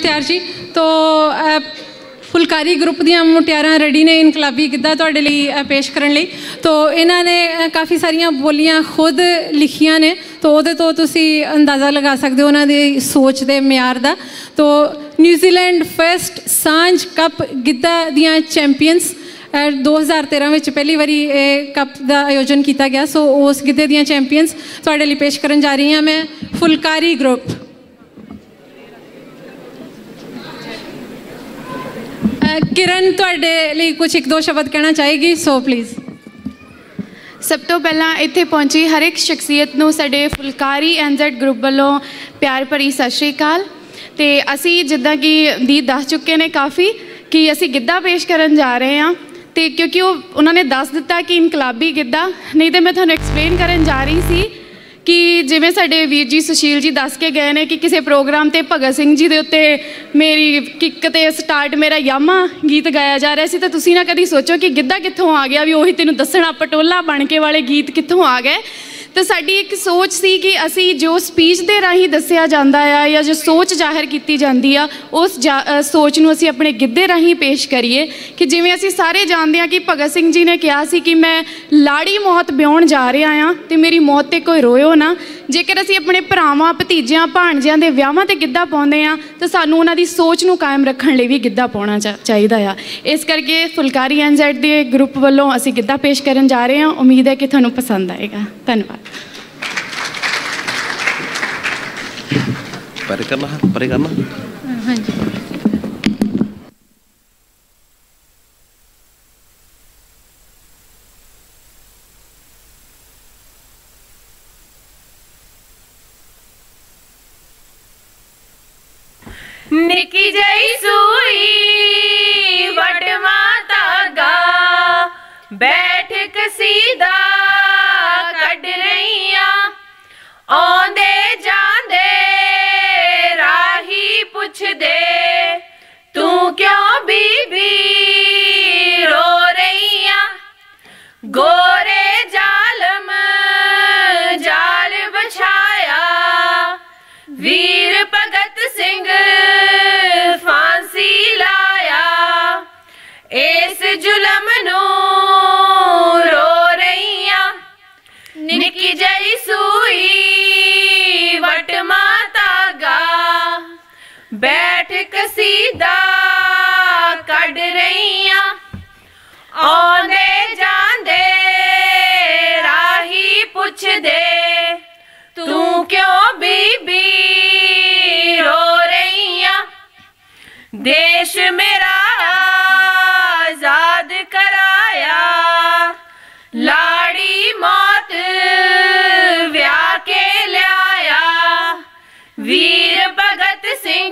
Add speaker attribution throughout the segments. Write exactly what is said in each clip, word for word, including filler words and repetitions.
Speaker 1: मुख्तियार जी। तो फुलकारी ग्रुप दियां मुटियारां रेडी ने इनकलाबी गिद्धा तुहाडे लई पेश करन लई। तो इन्हां ने काफ़ी सारियां बोलियां खुद लिखियां ने, तो उहदे तो तुसीं अंदाज़ा लगा सकदे हो उन्हां दी सोच दे म्यार दा। तो New Zealand first Sanjh cup Giddha दियां चैंपीयंस दो हज़ार तेरह में पहली बारी कप का आयोजन किया गया। सो उस गिद्धे दियां चैंपीयंस तुहाडे लई पेश करन जा रही हाँ मैं, फुलकारी ग्रुप। किरण तुहाडे लई कुछ एक दो शब्द कहना चाहेगी, सो प्लीज़।
Speaker 2: सब तो पहला इत्थे पहुंची हर एक शख्सियत नूं साडे फुलकारी एनजेड ग्रुप वालों प्यार भरी सत श्री अकाल। ते असी जिद्दां कि दी दस चुके ने काफ़ी कि असी गिद्धा पेश करन जा रहे हैं, तो क्योंकि वो उन्होंने दस दिता कि इनकलाबी गिद्धा, नहीं तो मैं तुहानूं एक्सप्लेन करन जा रही सी कि जिवें साडे वीर जी सुशील जी दस के गए ने कि किसी प्रोग्राम ते भगत सिंह जी दे उत्ते मेरी किक ते स्टार्ट मेरा यामा गीत गाया जा रहा सी, तो तुसीं ना कभी सोचो कि गिद्धा कित्थों आ गया, भी उही तैनूं दसना पटोला बन के वाले गीत कित्थों आ गए। तो साडी एक सोच सी कि असी जो स्पीच दे राही दस्सिया जांदा आ या जो सोच जाहिर की जाती आ उस जा सोच नूं असी अपने गिद्धे राही पेश करिए। कि जिवें असी सारे जानते हैं कि भगत सिंह जी ने कहा सी कि मैं लाड़ी मौत ब्याउण जा रहा हाँ तो मेरी मौत ते कोई रोयो ना। जेकर असी अपने भरावां भतीजियां भाणजियां दे विआहां ते गिद्धा पाउंदे आ तो सानूं उन्हां दी सोच नूं कायम रखण लई भी गिद्धा पाउणा चाहीदा आ। इस करके फुलकारी एनजेड दे ग्रुप वालों असी गिद्धा पेश करन जा रहे हैं। उम्मीद है कि तुहानूं पसंद आएगा। धन्यवाद।
Speaker 3: परे करना परे करना
Speaker 1: हाँ जी।
Speaker 4: निकी जई सूई वटमा धागा बैठ कसीदा कढ रहीआं आंदे जांदे राही पुछदे तू क्यों बीबी रो रहीआं गोरे जालम जाल बिछाया वीर भगत सिंह फांसी लाया इस जुलम नू रो रहीआं निकी जई सूई वटमा धागा बैठ कसीदा कढ रहीआं आंदे जांदे राही पुछदे तू क्यों बीबी रो रहीआं देश मेरा आजाद कराया लाड़ी मौत व्याह के लियाया वीर भगत सिंह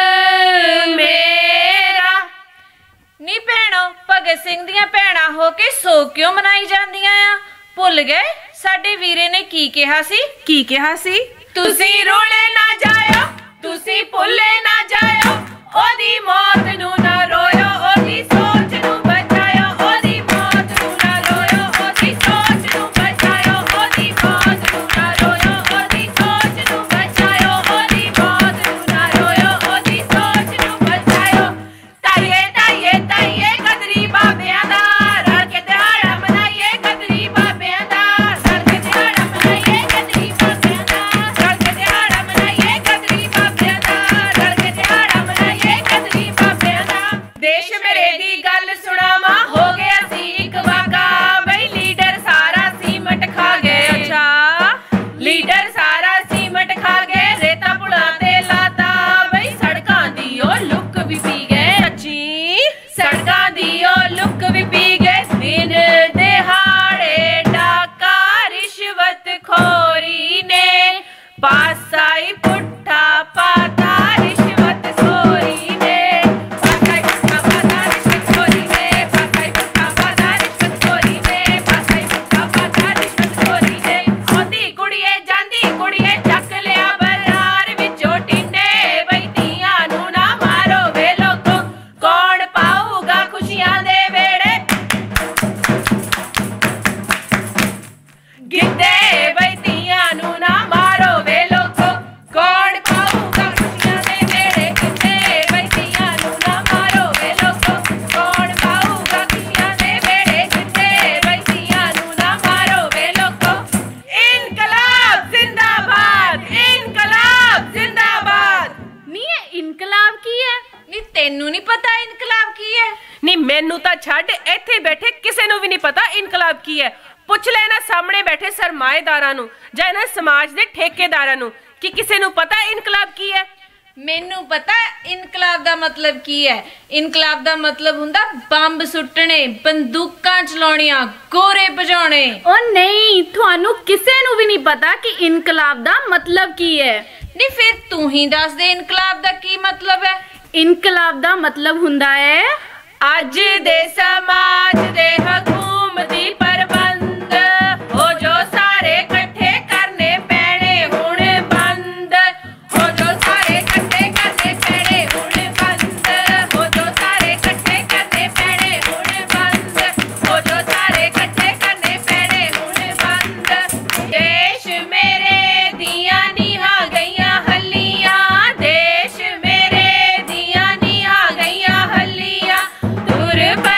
Speaker 4: मेरा। नी भैणो भगत सिंह दियां भैणां हो के सो क्यों मनाई जांदियां आ? भुल गए साडे वीरे ने की कहा सी? की कहा सी? तुसी रोले ना जायो तुसी भुले ना जायो ओदी मौत नू ना रोयो ओदी सोच नू बचायो ओदी मौत नू ना रोयो ओदी सोच नू बचायो ओदी मौत नू ना रोयो ओदी सोच नू बचायो ओदी मौत नू ना रोयो ओदी सोच नू बचायो। ताइये ताइये ताइये गदरी बाबियां दा रल के दिहाड़ा मनाइए गदरी बाबियां दा रल के दिहाड़ा मनाइए गदरी बाबियां दा रल के दिहाड़ा मनाइए गदरी बाबियां दा रल के
Speaker 2: ਇਨਕਲਾਬ ਕੀ ਹੈ?
Speaker 4: ਨੀ ਤੈਨੂੰ ਨਹੀਂ ਪਤਾ ਇਨਕਲਾਬ ਕੀ ਹੈ?
Speaker 3: ਨੀ ਮੈਨੂੰ ਤਾਂ ਛੱਡ, ਇੱਥੇ ਬੈਠੇ ਕਿਸੇ ਨੂੰ ਵੀ ਨਹੀਂ ਪਤਾ ਇਨਕਲਾਬ ਕੀ ਹੈ। ਪੁੱਛ ਲੈ ਇਹਨਾਂ ਸਾਹਮਣੇ ਬੈਠੇ ਸਰਮਾਏਦਾਰਾਂ ਨੂੰ ਜਾਂ ਇਹਨਾਂ ਸਮਾਜ ਦੇ ਠੇਕੇਦਾਰਾਂ ਨੂੰ ਕਿ ਕਿਸੇ ਨੂੰ ਪਤਾ ਇਨਕਲਾਬ ਕੀ ਹੈ?
Speaker 4: ਮੈਨੂੰ ਪਤਾ ਇਨਕਲਾਬ ਦਾ ਮਤਲਬ ਕੀ ਹੈ। ਇਨਕਲਾਬ ਦਾ ਮਤਲਬ ਹੁੰਦਾ ਬੰਬ ਸੁੱਟਣੇ, ਬੰਦੂਕਾਂ ਚਲਾਉਣੀਆਂ, ਗੋਰੇ ਭਜਾਉਣੇ।
Speaker 2: ਉਹ ਨਹੀਂ, ਤੁਹਾਨੂੰ ਕਿਸੇ ਨੂੰ ਵੀ ਨਹੀਂ ਪਤਾ ਕਿ ਇਨਕਲਾਬ ਦਾ ਮਤਲਬ ਕੀ ਹੈ।
Speaker 4: ਨਹੀਂ ਫਿਰ ਤੂੰ ਹੀ ਦੱਸ ਦੇ ਇਨਕਲਾਬ ਦਾ ਕੀ ਮਤਲਬ ਹੈ।
Speaker 2: ਇਨਕਲਾਬ ਦਾ ਮਤਲਬ ਹੁੰਦਾ ਹੈ
Speaker 3: ਅੱਜ ਦੇ ਸਮਾਜ ਦੇ ਹਕੂਮਤੀ ਪ੍ਰਬੰਧ ਹੋ ਜੋ ਸਾਰੇ ਇਕੱਠੇ ਕਰਨੇ ਪੈਣੇ ਹੁਣ ਬੰਦ, ਹੋ ਜੋ ਸਾਰੇ ਇਕੱਠੇ ਕਰਨੇ ਪੈਣੇ ਹੁਣ ਬੰਦ, ਹੋ ਜੋ ਸਾਰੇ ਇਕੱਠੇ ਕਰਨੇ ਪੈਣੇ ਹੁਣ ਬੰਦ, ਹੋ ਜੋ ਸਾਰੇ ਇਕੱਠੇ ਕਰਨੇ ਪੈਣੇ ਹੁਣ ਬੰਦ। ਦੇਸ਼ ਮੇਰੇ ਦੀਆਂ ਨੀਹਾਂ ਗਈਆਂ ਹੱਲੀਆਂ, ਦੇਸ਼ ਮੇਰੇ ਦੀਆਂ ਨੀਹਾਂ ਗਈਆਂ ਹੱਲੀਆਂ, ਦੂਰ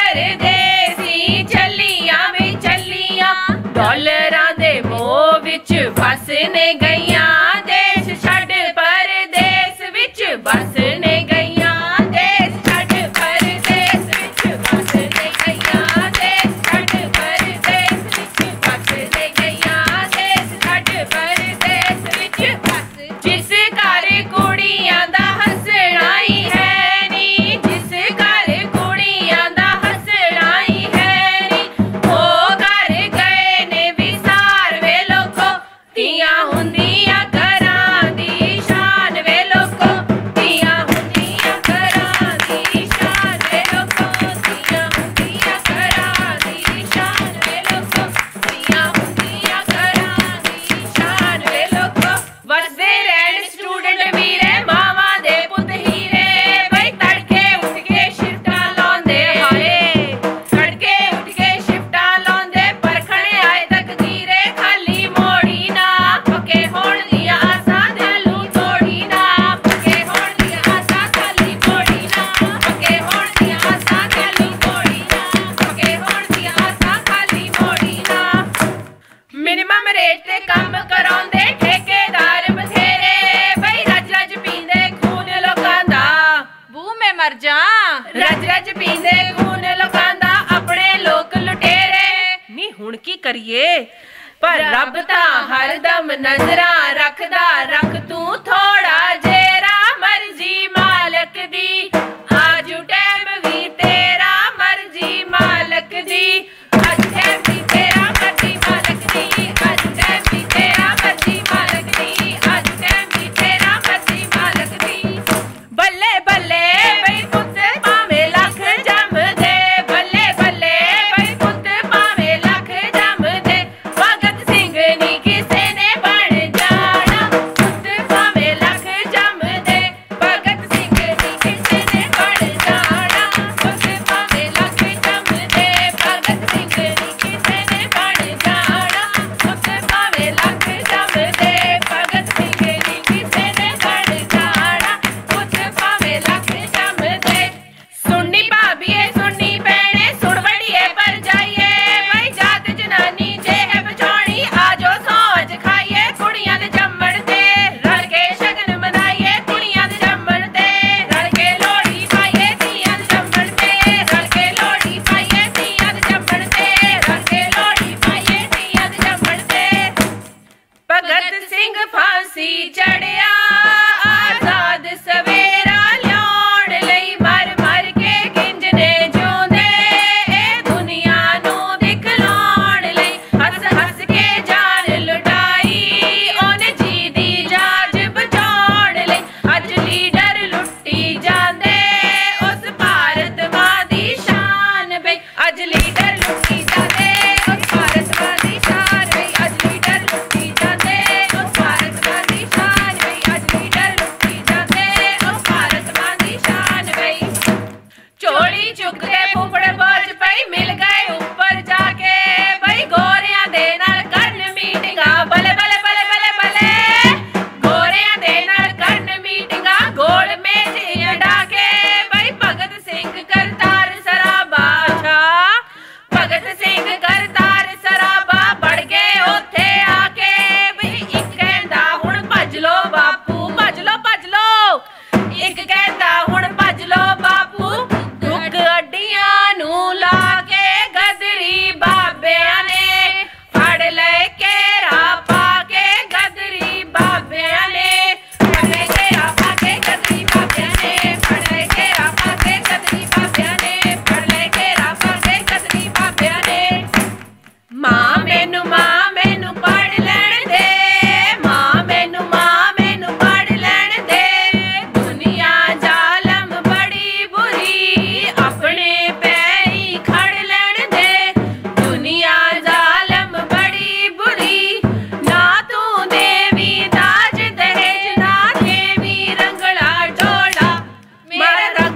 Speaker 3: ਪਰਦੇਸੀ ਚੱਲੀਆਂ ਵੀ ਚੱਲੀਆਂ, ਡਾਲਰਾਂ ਦੇ ਮੋਹ ਵਿੱਚ ਵਸਨੇ ਗਈਆਂ, ਦੇਸ਼ ਛੱਡ ਪਰਦੇਸ ਵਿੱਚ ਵਸਨੇ ਗਈਆਂ, ਦੇਸ਼ ਛੱਡ ਪਰਦੇਸ ਵਿੱਚ ਵਸਨੇ ਗਈਆਂ, ਦੇਸ਼ ਛੱਡ ਪਰਦੇਸ ਵਿੱਚ ਵਸਨੇ ਗਈਆਂ, ਦੇਸ਼ ਛੱਡ ਪਰਦੇਸ ਵਿੱਚ ਵਸ। ਜਿਸ ਘਰ ਕੁੜੀਆਂ ਦਾ ਹੱਸਣਾ ਹੀ ਹੈ ਨੀ, ਜਿਸ ਘਰ ਕੁੜੀਆਂ ਦਾ ਹੱਸਣਾ ਹੀ ਹੈ ਨੀ, ਉਹ ਘਰ ਗਏ ਨੇ ਵਿਸਾਰ ਵੇ ਲੋਕੋ, ਧੀਆਂ ਹੁੰਦੀਆਂ ਘਰਾਂ ਦੀ ਸ਼ਾਨ ਵੇ ਲੋਕੋ, ਧੀਆਂ ਹੁੰਦੀਆਂ ਘਰਾਂ ਦੀ ਸ਼ਾਨ ਵੇ ਲੋਕੋ, ਧੀਆਂ ਹੁੰਦੀਆਂ ਘਰਾਂ ਦੀ ਸ਼ਾਨ ਵੇ ਲੋਕੋ, ਧੀਆਂ ਹੁੰਦੀਆਂ ਘਰਾਂ ਦੀ ਸ਼ਾਨ ਵੇ ਲੋਕੋ। ਵਸਦੇ ਰਹਿਣ ਸਟੂਡੈਂਟ ਵੀਰੇ, ਮਾਵਾਂ ਦੇ ਪੁੱਤ ਹੀਰੇ, ਬਈ ਤੜਕੇ ਉੱਠ ਕੇ ਸ਼ਿਫਟਾਂ ਲਾਉਂਦੇ, ਹਾਏ ਤੜਕੇ ਉੱਠ ਕੇ ਸ਼ਿਫਟਾਂ ਲਾਉਂਦੇ, ਪਰਖਣੇ ਆਏ ਤਕਦੀਰੇ ਖਾਲੀ ਮੋੜੀ ਨਾ, ਪੱਕੇ ਹੋਣ ਦੀਆਂ ਆਸਾਂ ਦਿਲੋਂ ਤੋੜੀ ਨਾ, ਪੱਕੇ ਹੋਣ ਦੀਆਂ ਆਸਾਂ ਖਾਲੀ ਮੋੜੀ ਨਾ, ਪੱਕੇ ਹੋਣ ਦੀਆਂ ਆਸਾਂ ਦਿਲੋਂ ਤੋੜੀ ਨਾ, ਪੱਕੇ ਹੋਣ ਦੀਆਂ ਆਸਾਂ ਖਾਲੀ ਮੋੜੀ ਨਾ। ਮਿਨੀਮਮ ਰੇਟ ਤੇ ਕੰਮ ਕਰਾਉਂਦੇ ਠੇਕੇਦਾਰ ਬਥੇਰੇ, ਬਈ ਰੱਜ ਰੱਜ ਪੀਂਦੇ ਖੂਨ ਲੋਕਾਂ ਦਾ,
Speaker 4: ਬੂ ਮੈਂ ਮਰ ਜਾ।
Speaker 3: ਰੱਜ ਰੱਜ ਪੀਂਦੇ ਖੂਨ ਲੋਕਾਂ ਦਾ, ਆਪਣੇ ਲੋਕ ਲੁਟੇਰੇ। ਨੀ ਹੁਣ ਕੀ ਕਰੀਏ, ਪਰ ਰੱਬ ਤਾਂ ਹਰਦਮ ਨਜ਼ਰਾਂ ਰੱਖਦਾ, ਰੱਖ ਤੂੰ ਥੋੜਾ ਜੇਰਾ ਮਰਜ਼ੀ ਮਾਲਕ ਦੀ, ਆਜੂ ਟਾਈਮ ਵੀ ਤੇਰਾ ਮਰਜ਼ੀ ਮਾਲਕ ਦੀ, ਅੱਜ ਟਾਈਮ ਵੀ ਤੇਰਾ ਮਰਜ਼ੀ ਮਾਲਕ ਦੀ, ਅੱਜ ਟਾਈਮ ਵੀ ਤੇਰਾ ਮਰਜ਼ੀ ਮਾਲਕ ਦੀ, ਅੱਜ ਟਾਈਮ ਵੀ ਤੇਰਾ ਮਰਜ਼ੀ ਮਾਲਕ ਦੀ। ਬੱਲੇ ਬੱਲੇ ਬਈ ਪੁੱਤ ਭਾਵੇਂ ਲੱਖ ਜੰਮਦੇ, ਬੱਲੇ ਬੱਲੇ ਬਈ ਪੁੱਤ ਭਾਵੇਂ ਲੱਖ ਜੰਮਦੇ, ਭਗਤ ਸਿੰਘ ਨੀ ਕਿਸੇ ਨੇ ਬਣ ਜਾਣਾ, ਪੁੱਤ ਭਾਵੇਂ ਲੱਖ ਜੰਮਦੇ,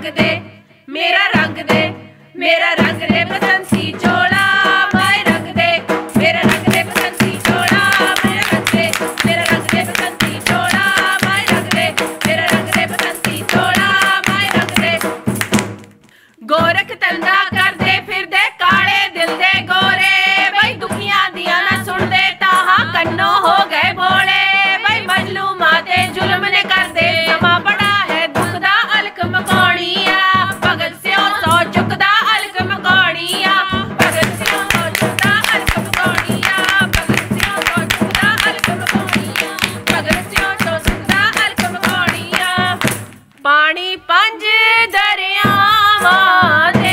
Speaker 3: दे मेरा रंग दे मेरा रंग दे बसंती चोला माए रंग दे मेरा रंग दे बसंती चोला मेरा रंग दे मेरा रंग दे बसंती चोला माए रंग दे मेरा रंग दे बसंती चोला माए रंग दे गोरख धंधा करदे फिरदे काले दिल दे गोरे बई दुखियां दियां ना सुनदे ताहा कन्नो हो गए भोले बई मजलूमां ते जुल्म ने करदे समा बड़ा है दुख दा अलक मकाणिया भगत सिंह सौ चुकदा अलक मकाणिया भगत सिंह सौ चुकदा अलक मकाणिया भगत सिंह सौ चुकदा अलक मकाणिया भगत सिंह सौ चुकदा अलक मकाणिया पानी पंज दरियावां दे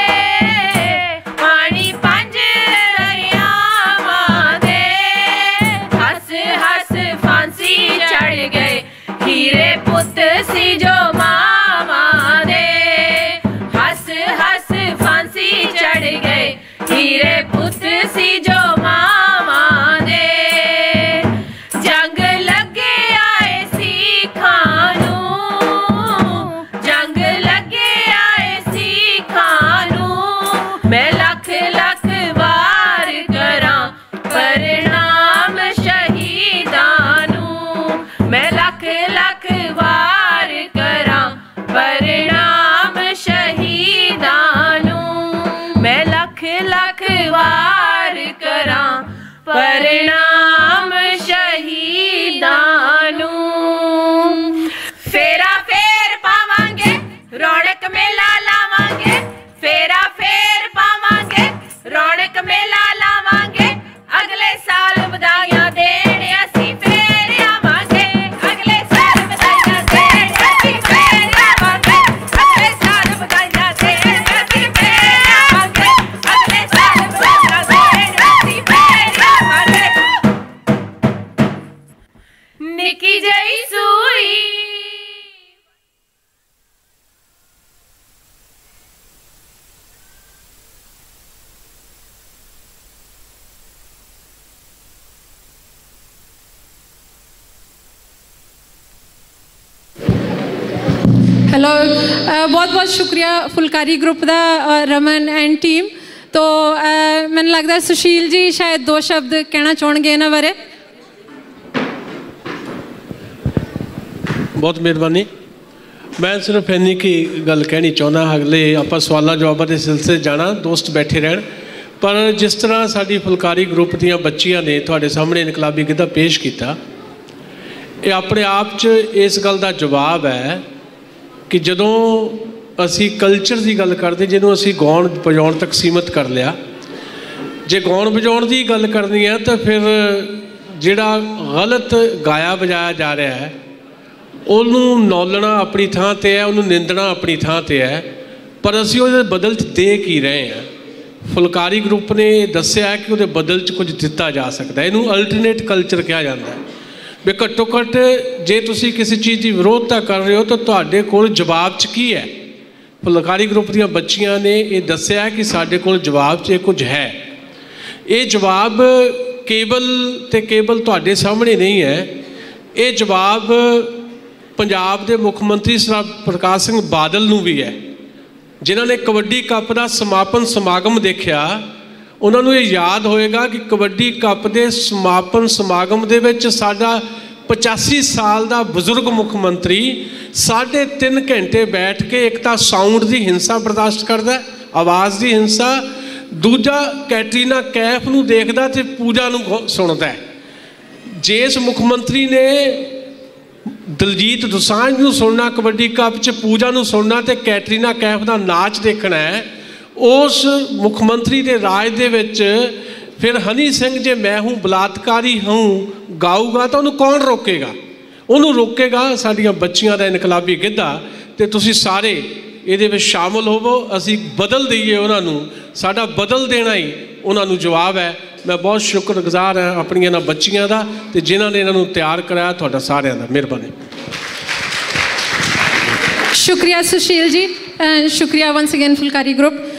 Speaker 3: पानी पंज दरियावां दे हस हस फांसी चढ़ गए हीरे पुत सी जो मामा दे हस हस फांसी चढ़ गए हीरे पुत सी जो मामा दे जंग लगे आए सिखां नूं जंग लगे आए सिखां नूं मैं लख लख वार करां परिणाम शहीदां नूं मैं लख लख वार करां परिणाम शहीदां नूं मैं लख लख वार करां परिणाम शहीदां नूं फेरा फेर पावांगे रौनक मेला लावांगे फेरा फेर पावांगे रौनक मेला लावांगे अगले साल बधाइयां देने असी फेर आवांगे अगले साल बधाइयां देने असी फेर आवांगे अगले साल बधाइयां देने असी फेर आवांगे अगले साल बधाइयां देने असी फेर आवांगे निकी जई सूई
Speaker 1: हेलो बहुत बहुत शुक्रिया फुलकारी ग्रुप का रमन एंड टीम तो मैंने लगता है सुशील जी शायद दो शब्द कहना चाहोगे इन्होंने बारे
Speaker 5: बहुत मेहरबानी मैं सिर्फ इन्नी की गल कहनी चाहना अगले आप सवालों जवाबों के सिलसिले जाना दोस्त बैठे रहन पर जिस तरह साड़ी फुलकारी ग्रुप दियां बच्चियां ने तुहाडे सामने इनकलाबी गिद्धा पेश किया ये अपने आप च इस गल का जवाब है कि जदों असी कल्चर की गल करते जिन्हों असी गाउण बजाउण तक सीमित कर लिया जे गाउण बजाउण की गल करनी है तो फिर जिहड़ा गलत गाया बजाया जा रहा है उन्होंने नौलना अपनी थां ते है उन्होंने निंदना अपनी थां ते है पर असी उहदे बदल च दे की रहे हैं फुलकारी ग्रुप ने दस्सिया है कि उहदे बदल च कुछ दिता जा सकता है इनू अल्टरनेट कल्चर कहा जाता है भी घट्टो घट्ट जे तुसी किसी चीज़ की विरोधता कर रहे हो तो तुहाडे कोल जवाब च की है फुलकारी ग्रुप दियां बच्चियां ने ये दस्सिया कि साडे कोल जवाब च कुछ है ये जवाब केवल ते केवल तुहाडे सामने नहीं है ये जवाब पंजाब के मुख मंत्री सरदार प्रकाश सिंह बादल नूं भी है जिन्हों ने कबड्डी कप का समापन समागम देखा उन्होंने ये याद होएगा कि कबड्डी कप के समापन समागम दे विच साडा पचासी साल का बजुर्ग मुख मंत्री साढ़े तीन घंटे बैठ के एक तो साउंड की हिंसा बर्दाश्त करता आवाज़ की हिंसा दूजा कैटरीना कैफ नूं देखदा ते पूजा नूं सुनदा है जिस मुख मंत्री ने दलजीत दोसांझ नूं सुनना कबड्डी कप च पूजा नूं सुनना ते कैटरीना कैफ का नाच देखना है उस मुख मंत्री के राज दे विच फिर हनी सिंह जे मैं हूँ बलात्कारी हूँ गाऊगा तो उन्होंने कौन रोकेगा उन्होंने रोकेगा साडियां बच्चियां दा इनकलाबी गिद्धा ते तुसीं सारे ये विच शामिल होवो असी बदल दईए उन्होंने साडा बदल देना ही उन्होंने जवाब है मैं बहुत शुक्रगुजार हाँ अपनी इन्हां बच्चियां दा ते जिन्हां ने इन्हां नूं तैयार कराया तुहाडा सारिआं दा मेहरबानी
Speaker 1: शुक्रिया सुशील जी शुक्रिया वंस अगेन फुलकारी ग्रुप